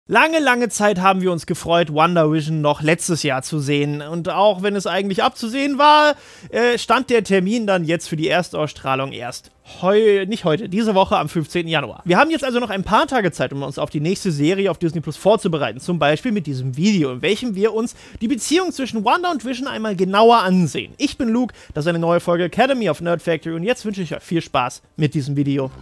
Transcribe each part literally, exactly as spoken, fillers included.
Lange, lange Zeit haben wir uns gefreut, WandaVision noch letztes Jahr zu sehen. Und auch wenn es eigentlich abzusehen war, äh, stand der Termin dann jetzt für die Erstausstrahlung erst heu nicht heute, diese Woche am fünfzehnten Januar. Wir haben jetzt also noch ein paar Tage Zeit, um uns auf die nächste Serie auf Disney Plus vorzubereiten. Zum Beispiel mit diesem Video, in welchem wir uns die Beziehung zwischen Wanda und Vision einmal genauer ansehen. Ich bin Luke, das ist eine neue Folge Academy of Nerd Factory und jetzt wünsche ich euch viel Spaß mit diesem Video.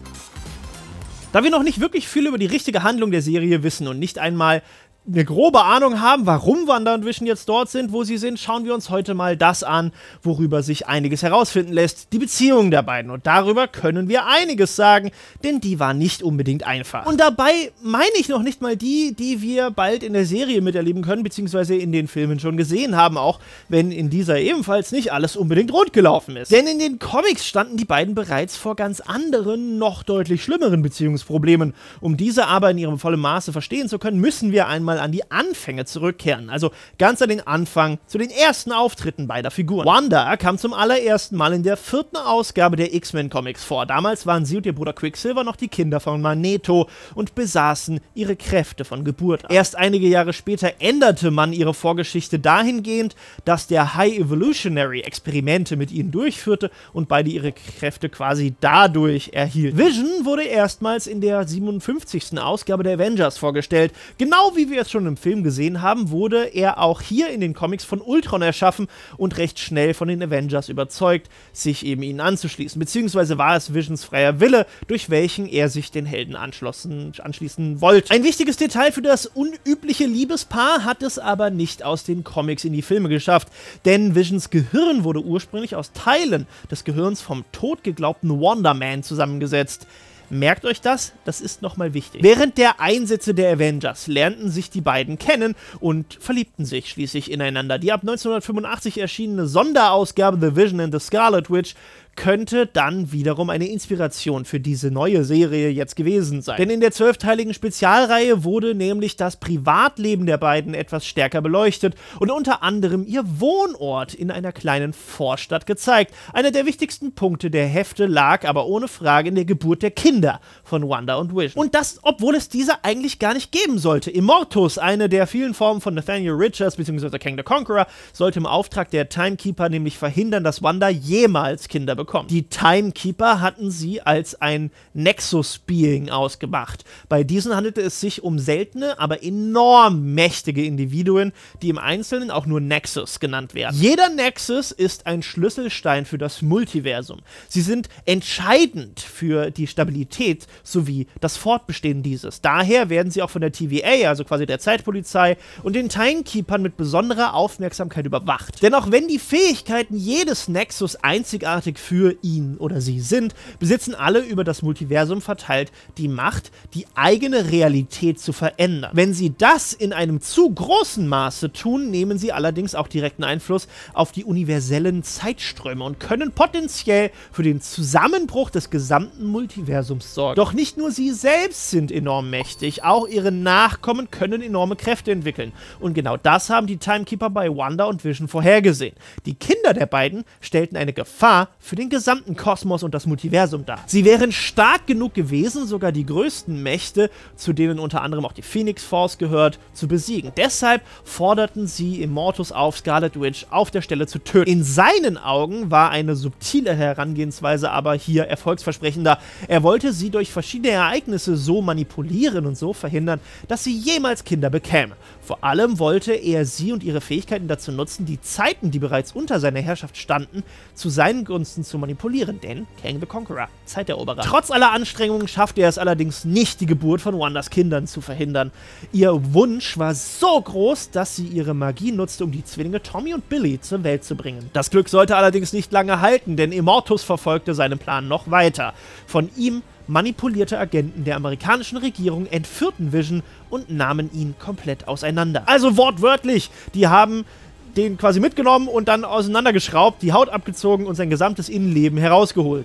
Da wir noch nicht wirklich viel über die richtige Handlung der Serie wissen und nicht einmal eine grobe Ahnung haben, warum Wanda und Vision jetzt dort sind, wo sie sind, schauen wir uns heute mal das an, worüber sich einiges herausfinden lässt, die Beziehung der beiden. Und darüber können wir einiges sagen, denn die war nicht unbedingt einfach. Und dabei meine ich noch nicht mal die, die wir bald in der Serie miterleben können, beziehungsweise in den Filmen schon gesehen haben, auch wenn in dieser ebenfalls nicht alles unbedingt rund gelaufen ist. Denn in den Comics standen die beiden bereits vor ganz anderen, noch deutlich schlimmeren Beziehungsproblemen. Um diese aber in ihrem vollen Maße verstehen zu können, müssen wir einmal an die Anfänge zurückkehren, also ganz an den Anfang, zu den ersten Auftritten beider Figuren. Wanda kam zum allerersten Mal in der vierten Ausgabe der X-Men Comics vor. Damals waren sie und ihr Bruder Quicksilver noch die Kinder von Magneto und besaßen ihre Kräfte von Geburt an. Erst einige Jahre später änderte man ihre Vorgeschichte dahingehend, dass der High Evolutionary Experimente mit ihnen durchführte und beide ihre Kräfte quasi dadurch erhielten. Vision wurde erstmals in der siebenundfünfzigsten Ausgabe der Avengers vorgestellt, genau wie wir es schon im Film gesehen haben, wurde er auch hier in den Comics von Ultron erschaffen und recht schnell von den Avengers überzeugt, sich eben ihnen anzuschließen, beziehungsweise war es Visions freier Wille, durch welchen er sich den Helden anschlossen, anschließen wollte. Ein wichtiges Detail für das unübliche Liebespaar hat es aber nicht aus den Comics in die Filme geschafft, denn Visions Gehirn wurde ursprünglich aus Teilen des Gehirns vom tot geglaubten Wonder-Man zusammengesetzt. Merkt euch das, das ist nochmal wichtig. Während der Einsätze der Avengers lernten sich die beiden kennen und verliebten sich schließlich ineinander. Die ab neunzehnhundertfünfundachtzig erschienene Sonderausgabe The Vision and the Scarlet Witch könnte dann wiederum eine Inspiration für diese neue Serie jetzt gewesen sein. Denn in der zwölfteiligen Spezialreihe wurde nämlich das Privatleben der beiden etwas stärker beleuchtet und unter anderem ihr Wohnort in einer kleinen Vorstadt gezeigt. Einer der wichtigsten Punkte der Hefte lag aber ohne Frage in der Geburt der Kinder von Wanda und Vision. Und das, obwohl es diese eigentlich gar nicht geben sollte. Immortus, eine der vielen Formen von Nathaniel Richards bzw. Kang the Conqueror, sollte im Auftrag der Timekeeper nämlich verhindern, dass Wanda jemals Kinder bekommt. Die Timekeeper hatten sie als ein Nexus-Being ausgemacht. Bei diesen handelte es sich um seltene, aber enorm mächtige Individuen, die im Einzelnen auch nur Nexus genannt werden. Jeder Nexus ist ein Schlüsselstein für das Multiversum. Sie sind entscheidend für die Stabilität sowie das Fortbestehen dieses. Daher werden sie auch von der T V A, also quasi der Zeitpolizei, und den Timekeepern mit besonderer Aufmerksamkeit überwacht. Denn auch wenn die Fähigkeiten jedes Nexus einzigartig für ihn oder sie sind, besitzen alle über das Multiversum verteilt die Macht, die eigene Realität zu verändern. Wenn sie das in einem zu großen Maße tun, nehmen sie allerdings auch direkten Einfluss auf die universellen Zeitströme und können potenziell für den Zusammenbruch des gesamten Multiversums sorgen. Doch nicht nur sie selbst sind enorm mächtig, auch ihre Nachkommen können enorme Kräfte entwickeln. Und genau das haben die Timekeeper bei Wanda und Vision vorhergesehen. Die Kinder der beiden stellten eine Gefahr für den gesamten Kosmos und das Multiversum dar. Sie wären stark genug gewesen, sogar die größten Mächte, zu denen unter anderem auch die Phoenix Force gehört, zu besiegen. Deshalb forderten sie Immortus auf, Scarlet Witch auf der Stelle zu töten. In seinen Augen war eine subtile Herangehensweise aber hier erfolgsversprechender. Er wollte sie durch verschiedene Ereignisse so manipulieren und so verhindern, dass sie jemals Kinder bekäme. Vor allem wollte er sie und ihre Fähigkeiten dazu nutzen, die Zeiten, die bereits unter seiner Herrschaft standen, zu seinen Gunsten zu manipulieren, denn Kang the Conqueror, Zeiteroberer. Trotz aller Anstrengungen schaffte er es allerdings nicht, die Geburt von Wandas Kindern zu verhindern. Ihr Wunsch war so groß, dass sie ihre Magie nutzte, um die Zwillinge Tommy und Billy zur Welt zu bringen. Das Glück sollte allerdings nicht lange halten, denn Immortus verfolgte seinen Plan noch weiter. Von ihm manipulierte Agenten der amerikanischen Regierung entführten Vision und nahmen ihn komplett auseinander. Also wortwörtlich, die haben den quasi mitgenommen und dann auseinandergeschraubt, die Haut abgezogen und sein gesamtes Innenleben herausgeholt.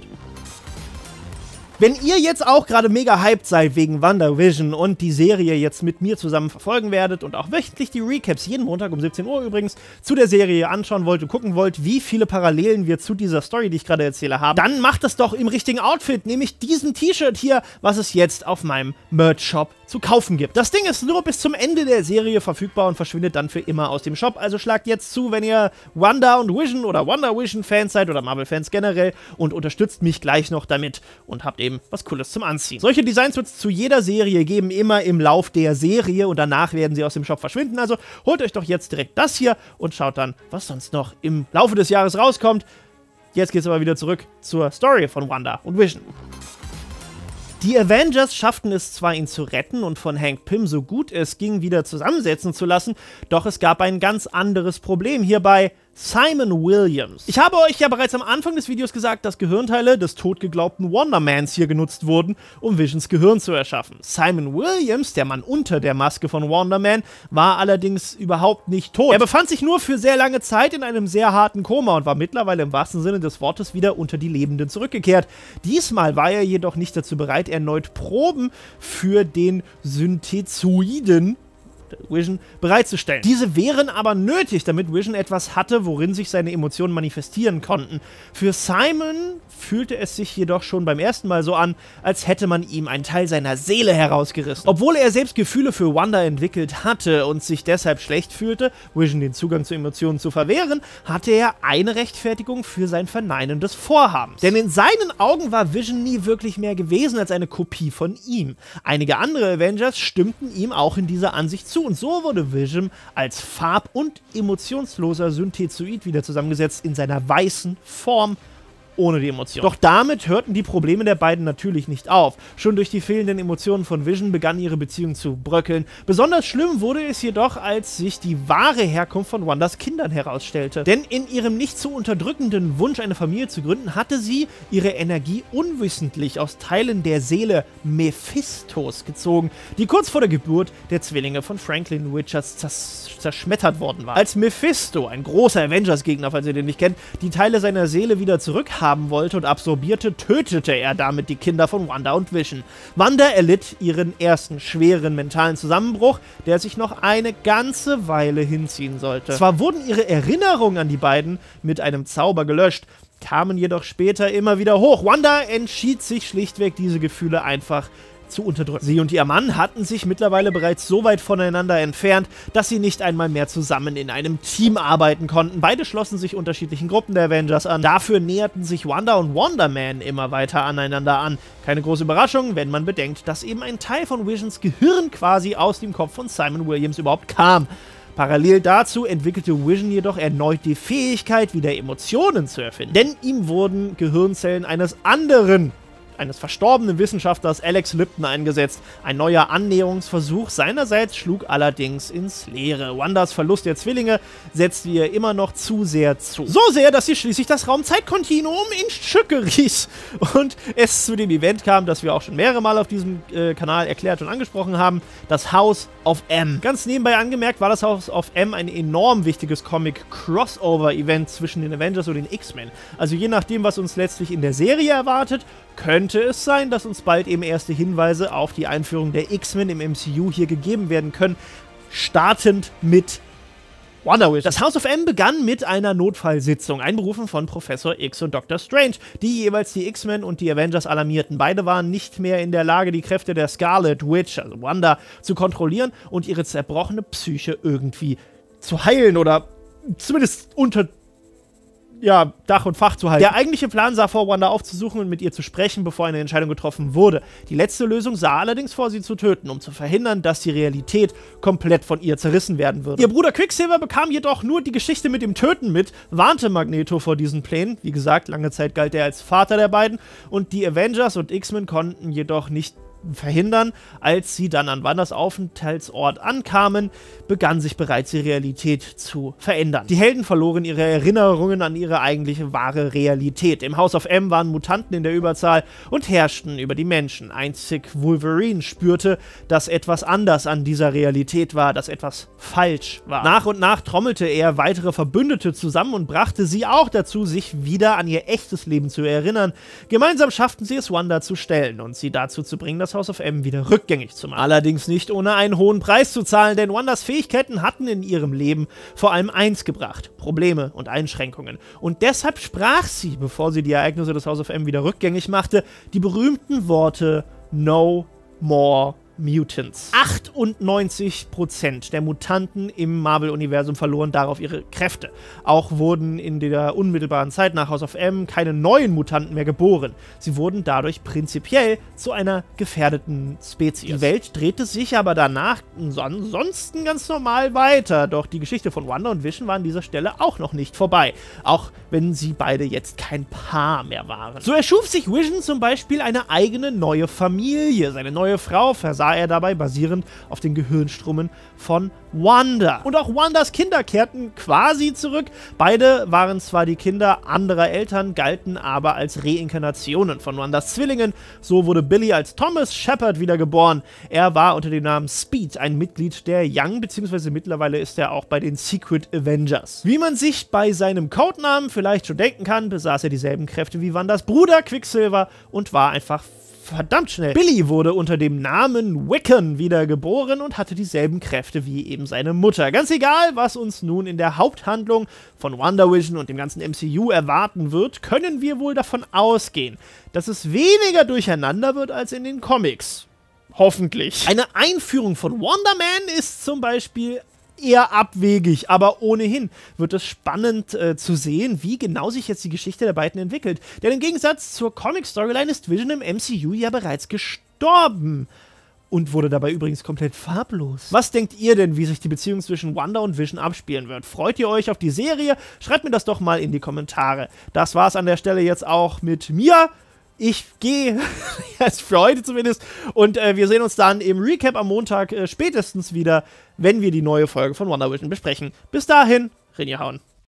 Wenn ihr jetzt auch gerade mega hyped seid wegen WandaVision und die Serie jetzt mit mir zusammen verfolgen werdet und auch wöchentlich die Recaps jeden Montag um siebzehn Uhr übrigens zu der Serie anschauen wollt und gucken wollt, wie viele Parallelen wir zu dieser Story, die ich gerade erzähle, haben, dann macht das doch im richtigen Outfit, nämlich diesem T-Shirt hier, was es jetzt auf meinem Merch-Shop zu zu kaufen gibt. Das Ding ist nur bis zum Ende der Serie verfügbar und verschwindet dann für immer aus dem Shop. Also schlagt jetzt zu, wenn ihr Wanda und Vision oder Wonder Vision Fans seid oder Marvel-Fans generell und unterstützt mich gleich noch damit und habt eben was Cooles zum Anziehen. Solche Designs wird es zu jeder Serie geben, immer im Lauf der Serie und danach werden sie aus dem Shop verschwinden. Also holt euch doch jetzt direkt das hier und schaut dann, was sonst noch im Laufe des Jahres rauskommt. Jetzt geht es aber wieder zurück zur Story von Wanda und Vision. Die Avengers schafften es zwar, ihn zu retten und von Hank Pym so gut es ging wieder zusammensetzen zu lassen, doch es gab ein ganz anderes Problem hierbei: Simon Williams. Ich habe euch ja bereits am Anfang des Videos gesagt, dass Gehirnteile des totgeglaubten Wondermans hier genutzt wurden, um Visions Gehirn zu erschaffen. Simon Williams, der Mann unter der Maske von Wonderman, war allerdings überhaupt nicht tot. Er befand sich nur für sehr lange Zeit in einem sehr harten Koma und war mittlerweile im wahrsten Sinne des Wortes wieder unter die Lebenden zurückgekehrt. Diesmal war er jedoch nicht dazu bereit, erneut Proben für den Synthezoiden Vision bereitzustellen. Diese wären aber nötig, damit Vision etwas hatte, worin sich seine Emotionen manifestieren konnten. Für Simon fühlte es sich jedoch schon beim ersten Mal so an, als hätte man ihm einen Teil seiner Seele herausgerissen. Obwohl er selbst Gefühle für Wanda entwickelt hatte und sich deshalb schlecht fühlte, Vision den Zugang zu Emotionen zu verwehren, hatte er eine Rechtfertigung für sein Verneinen des Vorhabens. Denn in seinen Augen war Vision nie wirklich mehr gewesen als eine Kopie von ihm. Einige andere Avengers stimmten ihm auch in dieser Ansicht zu. Und so wurde Vision als farb- und emotionsloser Synthezoid wieder zusammengesetzt in seiner weißen Form, ohne die Emotionen. Doch damit hörten die Probleme der beiden natürlich nicht auf. Schon durch die fehlenden Emotionen von Vision begann ihre Beziehung zu bröckeln. Besonders schlimm wurde es jedoch, als sich die wahre Herkunft von Wandas Kindern herausstellte. Denn in ihrem nicht zu unterdrückenden Wunsch, eine Familie zu gründen, hatte sie ihre Energie unwissentlich aus Teilen der Seele Mephistos gezogen, die kurz vor der Geburt der Zwillinge von Franklin Richards zers zerschmettert worden war. Als Mephisto, ein großer Avengers-Gegner, falls ihr den nicht kennt, die Teile seiner Seele wieder zurück haben wollte und absorbierte, tötete er damit die Kinder von Wanda und Vision. Wanda erlitt ihren ersten schweren mentalen Zusammenbruch, der sich noch eine ganze Weile hinziehen sollte. Zwar wurden ihre Erinnerungen an die beiden mit einem Zauber gelöscht, kamen jedoch später immer wieder hoch. Wanda entschied sich schlichtweg, diese Gefühle einfach zu unterdrücken. Sie und ihr Mann hatten sich mittlerweile bereits so weit voneinander entfernt, dass sie nicht einmal mehr zusammen in einem Team arbeiten konnten. Beide schlossen sich unterschiedlichen Gruppen der Avengers an. Dafür näherten sich Wanda und Wonderman immer weiter aneinander an. Keine große Überraschung, wenn man bedenkt, dass eben ein Teil von Visions Gehirn quasi aus dem Kopf von Simon Williams überhaupt kam. Parallel dazu entwickelte Vision jedoch erneut die Fähigkeit, wieder Emotionen zu erfinden. Denn ihm wurden Gehirnzellen eines anderen eines verstorbenen Wissenschaftlers Alex Lipton eingesetzt. Ein neuer Annäherungsversuch seinerseits schlug allerdings ins Leere. Wandas Verlust der Zwillinge setzte ihr immer noch zu sehr zu. So sehr, dass sie schließlich das Raumzeitkontinuum in Stücke riss und es zu dem Event kam, das wir auch schon mehrere Mal auf diesem äh, Kanal erklärt und angesprochen haben, das House of M. Ganz nebenbei angemerkt war das House of M ein enorm wichtiges Comic-Crossover-Event zwischen den Avengers und den X-Men. Also je nachdem, was uns letztlich in der Serie erwartet, könnte es sein, dass uns bald eben erste Hinweise auf die Einführung der X-Men im M C U hier gegeben werden können, startend mit WandaVision. Das House of M begann mit einer Notfallsitzung, einberufen von Professor X und Doktor Strange, die jeweils die X-Men und die Avengers alarmierten. Beide waren nicht mehr in der Lage, die Kräfte der Scarlet Witch, also Wanda, zu kontrollieren und ihre zerbrochene Psyche irgendwie zu heilen oder zumindest unter ja, Dach und Fach zu halten. Der eigentliche Plan sah vor, Wanda aufzusuchen und mit ihr zu sprechen, bevor eine Entscheidung getroffen wurde. Die letzte Lösung sah allerdings vor, sie zu töten, um zu verhindern, dass die Realität komplett von ihr zerrissen werden würde. Ihr Bruder Quicksilver bekam jedoch nur die Geschichte mit dem Töten mit, warnte Magneto vor diesen Plänen. Wie gesagt, lange Zeit galt er als Vater der beiden und die Avengers und X-Men konnten jedoch nicht verhindern. Als sie dann an Wandas Aufenthaltsort ankamen, begann sich bereits die Realität zu verändern. Die Helden verloren ihre Erinnerungen an ihre eigentliche wahre Realität. Im House of M waren Mutanten in der Überzahl und herrschten über die Menschen. Einzig Wolverine spürte, dass etwas anders an dieser Realität war, dass etwas falsch war. Nach und nach trommelte er weitere Verbündete zusammen und brachte sie auch dazu, sich wieder an ihr echtes Leben zu erinnern. Gemeinsam schafften sie es, Wanda zu stellen und sie dazu zu bringen, das House of M wieder rückgängig zu machen. Allerdings nicht ohne einen hohen Preis zu zahlen, denn Wandas Fähigkeiten hatten in ihrem Leben vor allem eins gebracht: Probleme und Einschränkungen. Und deshalb sprach sie, bevor sie die Ereignisse des House of M wieder rückgängig machte, die berühmten Worte No More Mutants. achtundneunzig Prozent der Mutanten im Marvel-Universum verloren darauf ihre Kräfte. Auch wurden in der unmittelbaren Zeit nach House of M keine neuen Mutanten mehr geboren. Sie wurden dadurch prinzipiell zu einer gefährdeten Spezies. Die Welt drehte sich aber danach ansonsten ganz normal weiter, doch die Geschichte von Wanda und Vision war an dieser Stelle auch noch nicht vorbei, auch wenn sie beide jetzt kein Paar mehr waren. So erschuf sich Vision zum Beispiel eine eigene neue Familie. Seine neue Frau versah er dabei basierend auf den Gehirnströmen von Wanda. Und auch Wandas Kinder kehrten quasi zurück. Beide waren zwar die Kinder anderer Eltern, galten aber als Reinkarnationen von Wandas Zwillingen. So wurde Billy als Thomas Shepard wiedergeboren. Er war unter dem Namen Speed ein Mitglied der Young, beziehungsweise mittlerweile ist er auch bei den Secret Avengers. Wie man sich bei seinem Codenamen vielleicht schon denken kann, besaß er dieselben Kräfte wie Wandas Bruder Quicksilver und war einfach verdammt schnell. Billy wurde unter dem Namen Wiccan wiedergeboren und hatte dieselben Kräfte wie eben seine Mutter. Ganz egal, was uns nun in der Haupthandlung von WandaVision und dem ganzen M C U erwarten wird, können wir wohl davon ausgehen, dass es weniger durcheinander wird als in den Comics. Hoffentlich. Eine Einführung von Wonder Man ist zum Beispiel eher abwegig, aber ohnehin wird es spannend äh, zu sehen, wie genau sich jetzt die Geschichte der beiden entwickelt. Denn im Gegensatz zur Comic-Storyline ist Vision im M C U ja bereits gestorben und wurde dabei übrigens komplett farblos. Was denkt ihr denn, wie sich die Beziehung zwischen Wanda und Vision abspielen wird? Freut ihr euch auf die Serie? Schreibt mir das doch mal in die Kommentare. Das war's an der Stelle jetzt auch mit mir. Ich gehe, jetzt für heute zumindest, und äh, wir sehen uns dann im Recap am Montag äh, spätestens wieder, wenn wir die neue Folge von WandaVision besprechen. Bis dahin, Rinja hauen.